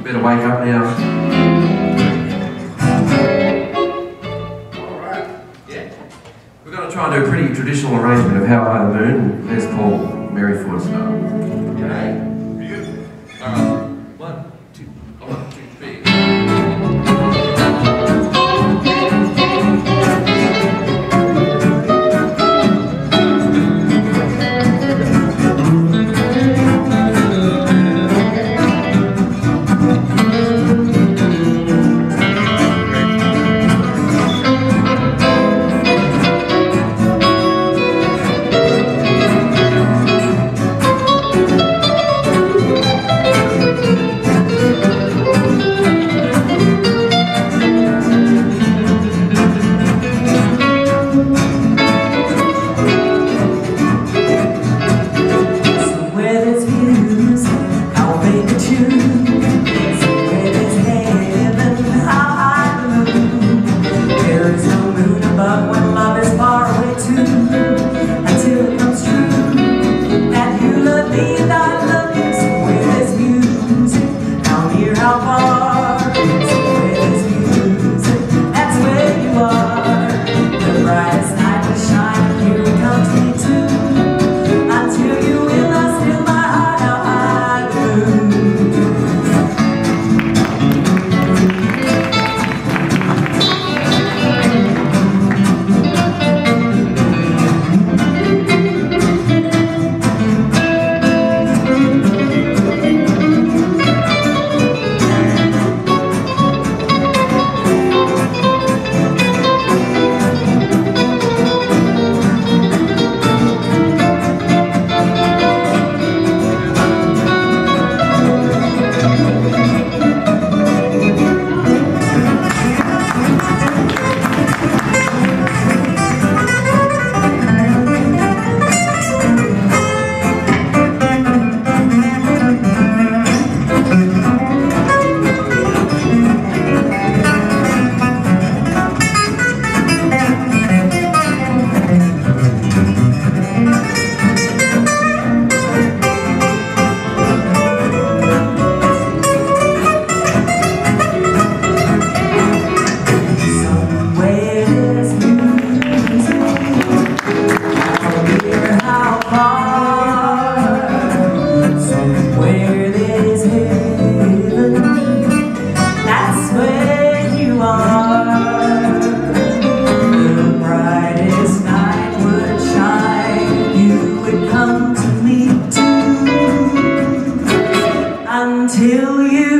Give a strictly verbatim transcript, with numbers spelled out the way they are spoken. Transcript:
better wake up now. Alright. Yeah. We're going to try and do a pretty traditional arrangement of How High the Moon. Les Paul, Merryfoot style. Okay. Beautiful. Alright. One, two, one, two, three. Until you